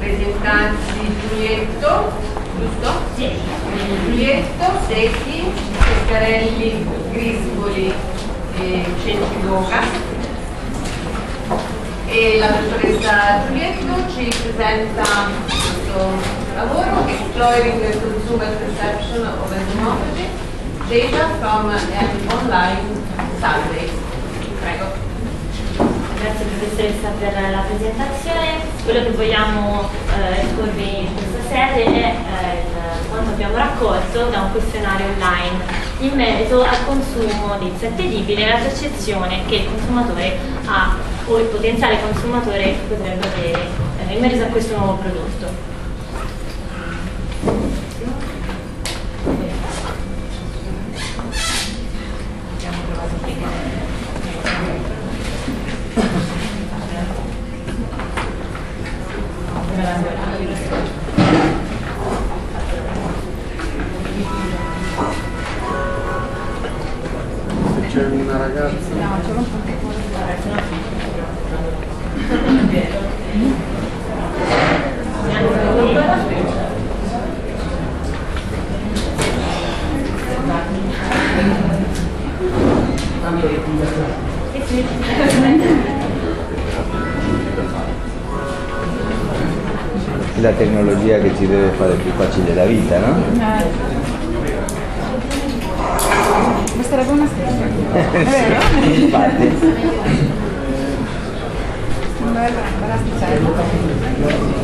presentarsi Giulietto, giusto? Sì. Giulietto, Secchi, Ceccarelli, Grispoli e Centiboca. E la dottoressa Giulietto ci presenta questo lavoro, Exploring the Consumer Perception of Entomology, Data from an Online Survey. Prego. Grazie professoressa per la presentazione. Quello che vogliamo esporvi in questa sede è quanto abbiamo raccolto da un questionario online in merito al consumo di insetti edibili e la percezione che il consumatore ha o il potenziale consumatore potrebbe avere in merito a questo nuovo prodotto. C'è una ragazza. No, c'è un po' La tecnologia che ci deve fare più facile la vita, no? Basterebbe una stessa. È vero? Infatti. Bella sticella.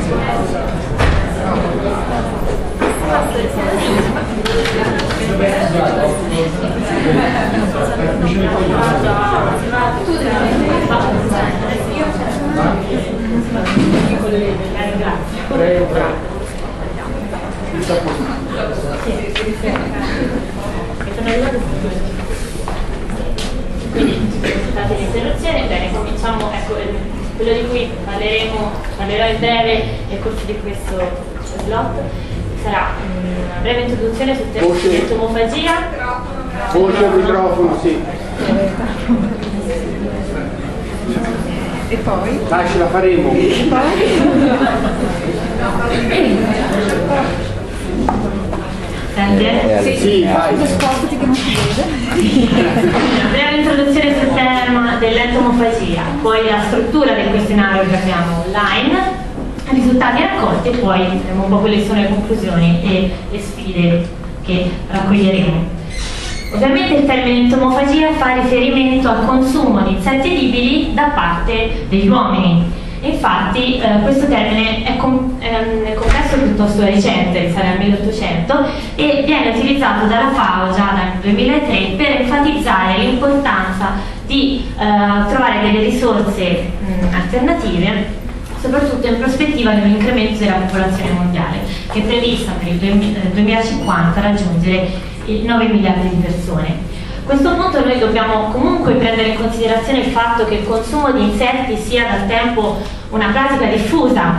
State l'interruzione, bene, cominciamo, ecco, quello di cui parlerò in breve nel corso di questo slot sarà una breve introduzione sul tema di entomofagia. Voce al microfono, sì. E poi? Dai, ce la faremo. E Senti? Sì, vai. Spostati che non si vede. Una breve introduzione sul tema dell'entomofagia, poi la struttura del questionario che abbiamo online, i risultati raccolti e poi vedremo un po' quelle sono le conclusioni e le sfide che raccoglieremo. Ovviamente il termine entomofagia fa riferimento al consumo di insetti edibili da parte degli uomini. Infatti questo termine è nel contesto piuttosto recente, risale al 1800, e viene utilizzato dalla FAO già dal 2003 per enfatizzare l'importanza di trovare delle risorse alternative, soprattutto in prospettiva di un incremento della popolazione mondiale, che è prevista per il 2050 raggiungere 9 miliardi di persone. A questo punto noi dobbiamo comunque prendere in considerazione il fatto che il consumo di insetti sia dal tempo una pratica diffusa,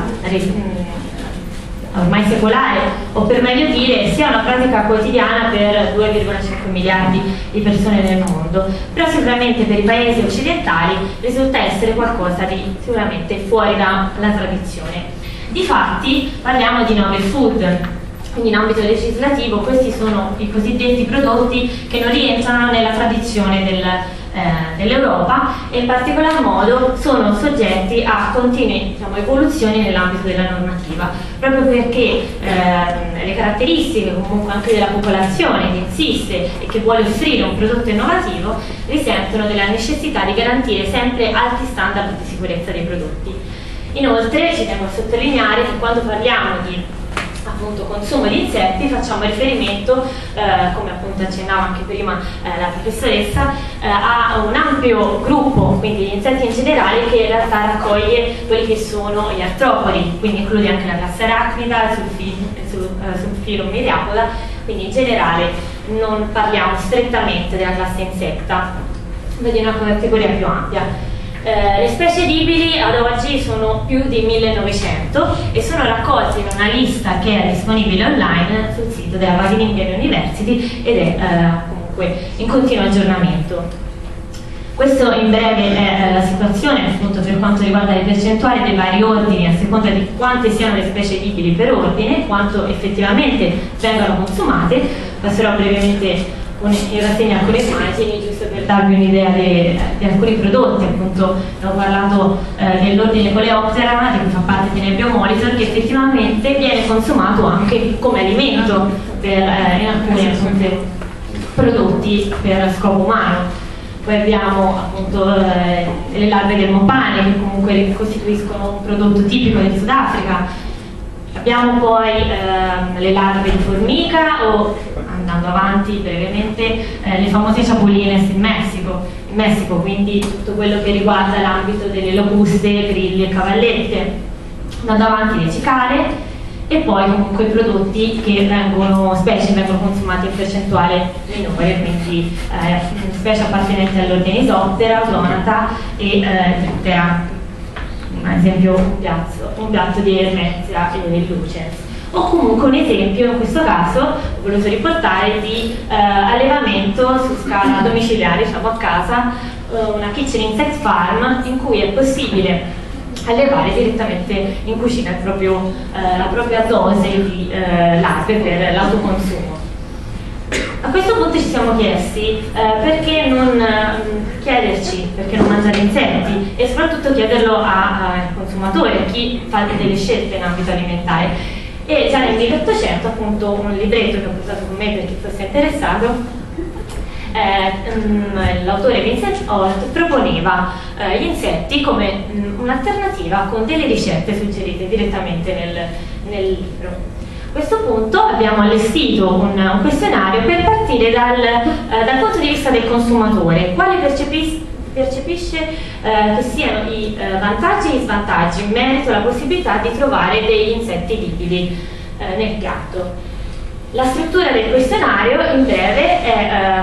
ormai secolare, o per meglio dire sia una pratica quotidiana per 2,5 miliardi di persone nel mondo, però sicuramente per i paesi occidentali risulta essere qualcosa di sicuramente fuori dalla tradizione. Difatti parliamo di novel food. Quindi in ambito legislativo questi sono i cosiddetti prodotti che non rientrano nella tradizione dell'Europa e in particolar modo sono soggetti a continue evoluzioni nell'ambito della normativa, proprio perché le caratteristiche comunque anche della popolazione che insiste e che vuole offrire un prodotto innovativo risentono della necessità di garantire sempre alti standard di sicurezza dei prodotti. Inoltre ci tengo a sottolineare che quando parliamo di appunto consumo di insetti facciamo riferimento, come appunto accennava anche prima la professoressa, a un ampio gruppo, quindi gli insetti in generale, che in realtà raccoglie quelli che sono gli artropodi, quindi include anche la classe arachnida, il sulfilo miriapoda, quindi in generale non parliamo strettamente della classe insetta, ma di una categoria più ampia. Le specie edibili ad oggi sono più di 1900 e sono raccolte in una lista che è disponibile online sul sito della Wageningen University ed è comunque in continuo aggiornamento. Questo in breve è la situazione appunto per quanto riguarda le percentuali dei vari ordini a seconda di quante siano le specie vivili per ordine, quanto effettivamente vengano consumate. Passerò brevemente in rassegna alcune immagini giusto per darvi un'idea di alcuni prodotti. Appunto abbiamo parlato dell'ordine Coleoptera, di cui fa parte di Nebbio Molitor, che effettivamente viene consumato anche come alimento in alcuni appunto, prodotti per scopo umano. Poi abbiamo appunto le larve del mopane, che comunque costituiscono un prodotto tipico del Sudafrica. Abbiamo poi le larve di formica o, andando avanti brevemente, le famose ciapollines in Messico, quindi tutto quello che riguarda l'ambito delle locuste, grilli e cavallette. Andando avanti le cicale, e poi comunque prodotti che specie vengono consumati in percentuale minore, quindi specie appartenenti all'ordine Isoptera, Autonata e Ptera, ad esempio un piatto di Hermetia e Lucens. O comunque un esempio, in questo caso ho voluto riportare di allevamento su scala domiciliare, diciamo a casa, una kitchen insect farm in cui è possibile allevare direttamente in cucina la propria dose di larve per l'autoconsumo. A questo punto ci siamo chiesti perché non mangiare insetti, e soprattutto chiederlo al consumatore, a chi fa delle scelte in ambito alimentare. E già nel 1800 appunto un libretto che ho portato con me per chi fosse interessato, l'autore Vincent Holt proponeva gli insetti come un'alternativa con delle ricette suggerite direttamente nel libro. A questo punto abbiamo allestito un questionario per partire dal punto di vista del consumatore, quale percepisce che siano i vantaggi e gli svantaggi in merito alla possibilità di trovare degli insetti vivili nel piatto. La struttura del questionario in breve è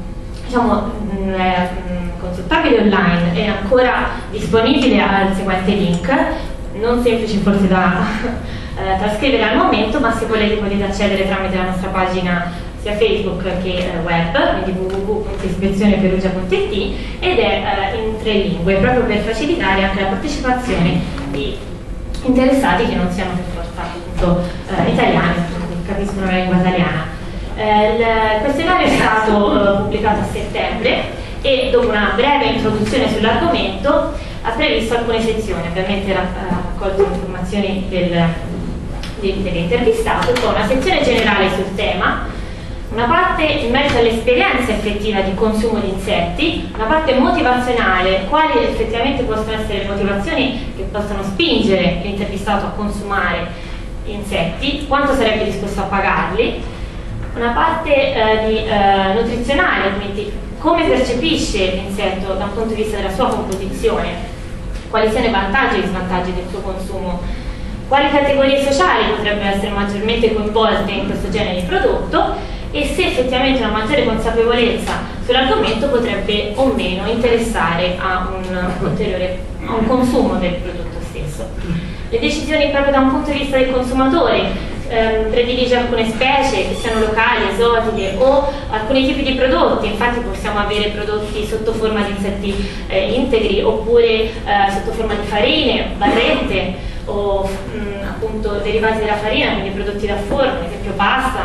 consultabile online, è ancora disponibile al seguente link, non semplice forse da trascrivere al momento, ma se volete potete accedere tramite la nostra pagina sia Facebook che web, quindi www.ispezioneperugia.it, ed è in 3 lingue, proprio per facilitare anche la partecipazione di interessati che non siano per forza appunto italiani, che capiscono la lingua italiana. Il questionario è stato pubblicato a settembre e dopo una breve introduzione sull'argomento ha previsto alcune sezioni. Ovviamente ha raccolto informazioni dell'intervistato, poi una sezione generale sul tema, una parte in merito all'esperienza effettiva di consumo di insetti, una parte motivazionale, quali effettivamente possono essere le motivazioni che possono spingere l'intervistato a consumare insetti, quanto sarebbe disposto a pagarli, una parte nutrizionale, quindi come percepisce l'insetto da un punto di vista della sua composizione, quali siano i vantaggi e gli svantaggi del suo consumo, quali categorie sociali potrebbero essere maggiormente coinvolte in questo genere di prodotto e se effettivamente una maggiore consapevolezza sull'argomento potrebbe o meno interessare a un consumo del prodotto stesso. Le decisioni proprio da un punto di vista del consumatore, predilige alcune specie che siano locali, esotiche o alcuni tipi di prodotti. Infatti possiamo avere prodotti sotto forma di insetti integri oppure sotto forma di farine, barrette o appunto derivati dalla farina, quindi prodotti da forno, ad esempio pasta.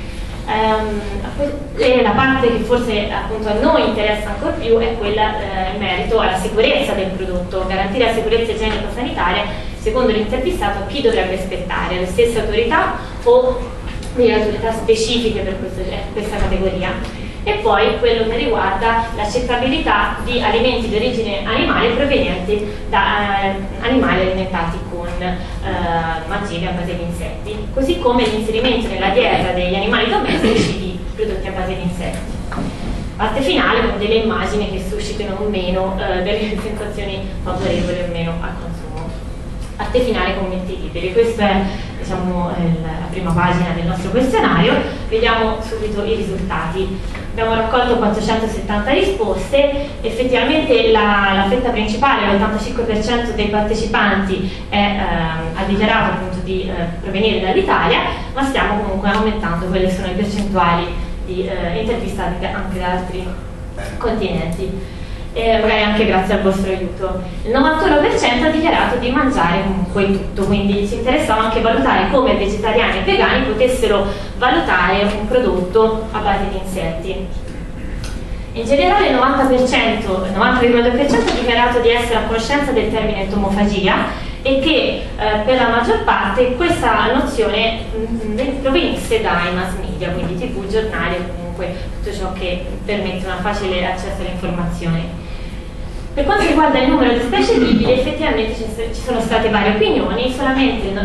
E la parte che forse appunto a noi interessa ancora più è quella in merito alla sicurezza del prodotto. Garantire la sicurezza igienico-sanitaria, secondo l'intervistato, chi dovrebbe aspettare? Le stesse autorità o delle autorità specifiche per questa categoria? E poi quello che riguarda l'accettabilità di alimenti di origine animale provenienti da animali alimentati con mangimi a base di insetti, così come l'inserimento nella dieta degli animali domestici di prodotti a base di insetti. Parte finale con delle immagini che suscitano o meno delle sensazioni favorevoli o meno al consumo. Parte finale, commenti liberi. Questa è la prima pagina del nostro questionario. Vediamo subito i risultati. Abbiamo raccolto 470 risposte, effettivamente la fetta principale, l'85% dei partecipanti ha dichiarato appunto di provenire dall'Italia, ma stiamo comunque aumentando quelle che sono le percentuali di intervistati anche da altri continenti. magari anche grazie al vostro aiuto. Il 91% ha dichiarato di mangiare comunque tutto, quindi ci interessava anche valutare come vegetariani e vegani potessero valutare un prodotto a base di insetti. In generale il 90,2% ha dichiarato di essere a conoscenza del termine entomofagia e che per la maggior parte questa nozione provenisse dai mass media, quindi TV, giornali o comunque tutto ciò che permette un facile accesso alle informazioni. Per quanto riguarda il numero di specie vivili, effettivamente ci sono state varie opinioni, solamente il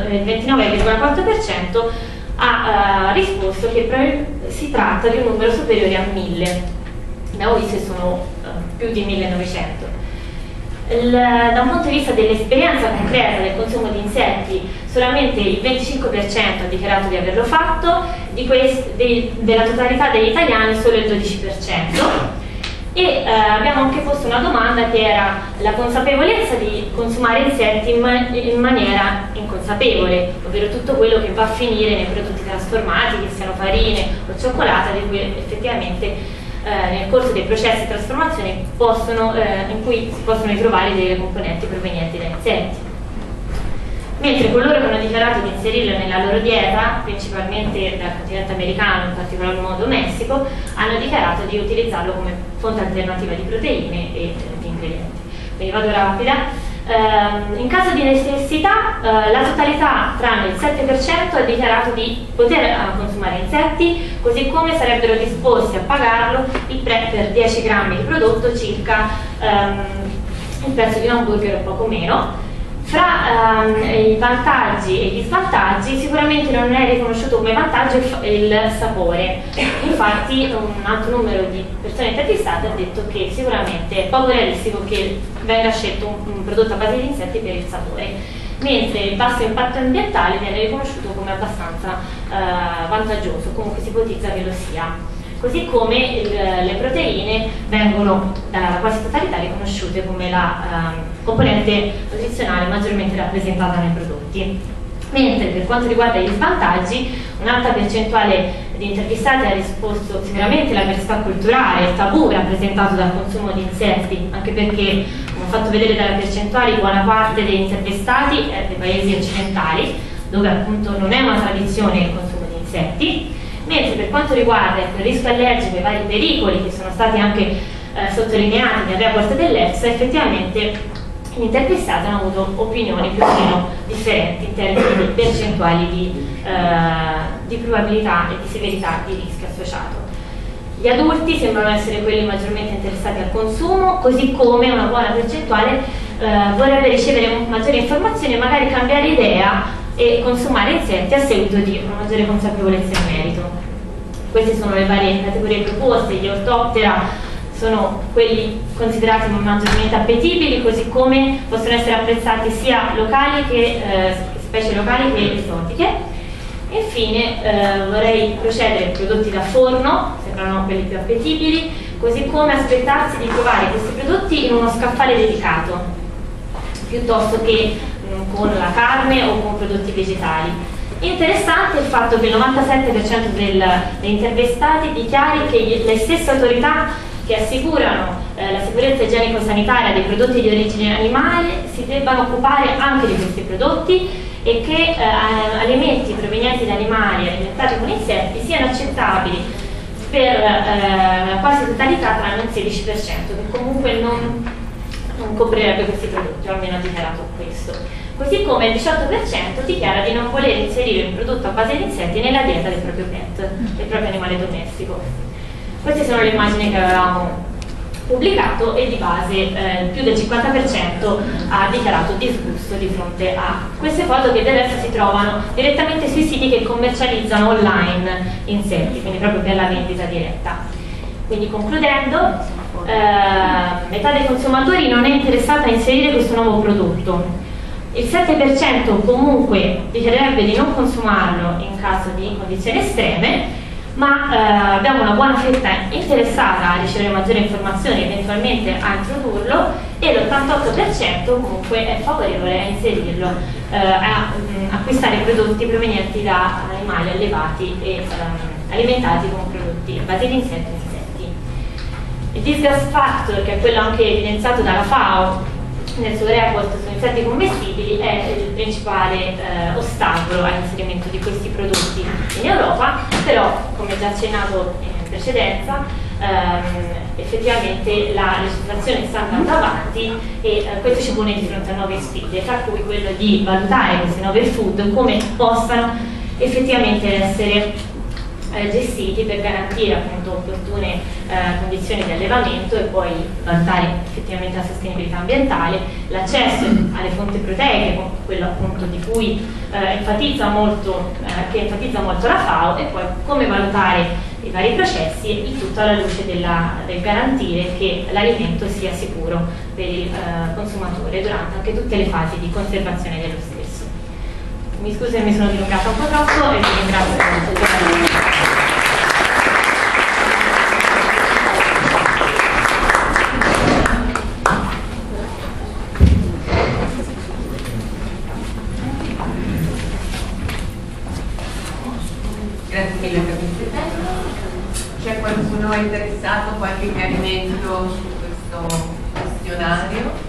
29,4% ha risposto che si tratta di un numero superiore a 1000. Abbiamo visto che sono più di 1900. Da un punto di vista dell'esperienza concreta del consumo di insetti, solamente il 25% ha dichiarato di averlo fatto, della totalità degli italiani solo il 12%. E abbiamo anche posto una domanda che era la consapevolezza di consumare insetti in maniera inconsapevole, ovvero tutto quello che va a finire nei prodotti trasformati, che siano farine o cioccolata, di cui effettivamente nel corso dei processi di trasformazione in cui si possono ritrovare delle componenti provenienti da insetti. Mentre coloro che hanno dichiarato di inserirlo nella loro dieta, principalmente dal continente americano, in particolar modo Messico, hanno dichiarato di utilizzarlo come fonte alternativa di proteine e di ingredienti. Quindi vado rapida. In caso di necessità, la totalità, tranne il 7%, ha dichiarato di poter consumare insetti, così come sarebbero disposti a pagarlo per 10 grammi di prodotto, circa il prezzo di un hamburger o poco meno. Fra i vantaggi e gli svantaggi, sicuramente non è riconosciuto come vantaggio il sapore. Infatti un alto numero di persone intervistate ha detto che sicuramente è poco realistico che venga scelto un prodotto a base di insetti per il sapore, mentre il basso impatto ambientale viene riconosciuto come abbastanza vantaggioso, comunque si ipotizza che lo sia. Così come le proteine vengono dalla quasi totalità riconosciute come la componente nutrizionale maggiormente rappresentata nei prodotti. Mentre per quanto riguarda gli svantaggi, un'alta percentuale di intervistati ha risposto sicuramente la diversità culturale, il tabù rappresentato dal consumo di insetti, anche perché, come ho fatto vedere dalla percentuale, buona parte degli intervistati è dei paesi occidentali, dove appunto non è una tradizione il consumo di insetti. Mentre per quanto riguarda il rischio allergico e i vari pericoli che sono stati anche sottolineati nel report dell'EFSA, effettivamente gli intervistati hanno avuto opinioni più o meno differenti in termini di percentuali di probabilità e di severità di rischio associato. Gli adulti sembrano essere quelli maggiormente interessati al consumo, così come una buona percentuale vorrebbe ricevere maggiori informazioni e magari cambiare idea e consumare insetti a seguito di una maggiore consapevolezza in merito. Queste sono le varie categorie proposte. Gli ortoptera sono quelli considerati maggiormente appetibili, così come possono essere apprezzati sia specie locali che esotiche. Infine vorrei procedere ai prodotti da forno, sembrano quelli più appetibili, così come aspettarsi di trovare questi prodotti in uno scaffale dedicato, piuttosto che con la carne o con prodotti vegetali. Interessante il fatto che il 97% degli intervistati dichiari che le stesse autorità che assicurano la sicurezza igienico-sanitaria dei prodotti di origine animale si debbano occupare anche di questi prodotti e che alimenti provenienti da animali alimentati con insetti siano accettabili per la quasi totalità, tranne il 16%, che comunque non coprirebbe questi prodotti, o almeno ha dichiarato questo. Così come il 18% dichiara di non voler inserire un prodotto a base di insetti nella dieta del proprio pet, del proprio animale domestico. Queste sono le immagini che avevamo pubblicato e di base più del 50% ha dichiarato disgusto di fronte a queste foto, che del resto si trovano direttamente sui siti che commercializzano online insetti, quindi proprio per la vendita diretta. Quindi concludendo, metà dei consumatori non è interessata a inserire questo nuovo prodotto. Il 7% comunque dichiarerebbe di non consumarlo in caso di condizioni estreme, ma abbiamo una buona fetta interessata a ricevere maggiori informazioni, eventualmente a introdurlo, e l'88% comunque è favorevole a inserirlo, a acquistare prodotti provenienti da animali allevati e alimentati con prodotti a base di insetti. Il disgas factor, che è quello anche evidenziato dalla FAO nel suo report sugli insetti commestibili, è il principale ostacolo all'inserimento di questi prodotti in Europa, però come già accennato in precedenza effettivamente la legislazione sta andando avanti e questo ci pone di fronte a nuove sfide, tra cui quello di valutare questi nuovi food come possano effettivamente essere gestiti per garantire appunto opportune condizioni di allevamento e poi valutare effettivamente la sostenibilità ambientale, l'accesso alle fonti proteiche, quello appunto di cui enfatizza molto la FAO, e poi come valutare i vari processi, il tutto alla luce del garantire che l'alimento sia sicuro per il consumatore durante anche tutte le fasi di conservazione dello stesso. Mi scuso se mi sono dilungata un po' troppo e vi ringrazio molto. Grazie mille per l'intervento. C'è qualcuno interessato, qualche chiarimento su questo questionario?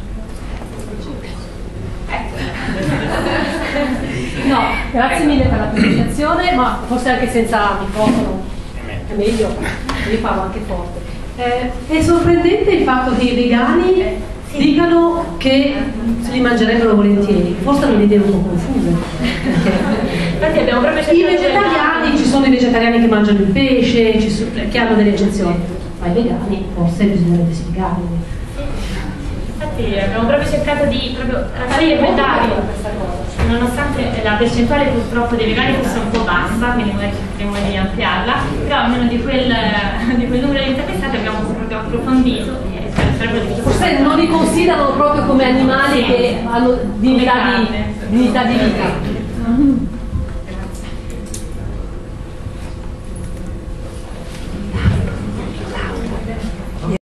No, grazie mille per la presentazione, ma forse anche senza microfono è meglio, io parlo anche forte. È sorprendente il fatto che i vegani dicano che se li mangerebbero volentieri, forse hanno le idee un po' confuse. Infatti abbiamo proprio I vegetariani, ci sono i vegetariani che mangiano il pesce, che hanno delle eccezioni, ma i vegani forse bisognerebbe spiegarli. Infatti abbiamo proprio cercato di capire questa cosa. Nonostante la percentuale purtroppo dei vegani fosse un po' bassa, quindi noi cercheremo di ampliarla, però almeno di quel numero di intervistati abbiamo proprio approfondito e spero di Forse non li considerano proprio come animali che hanno dignità di vita.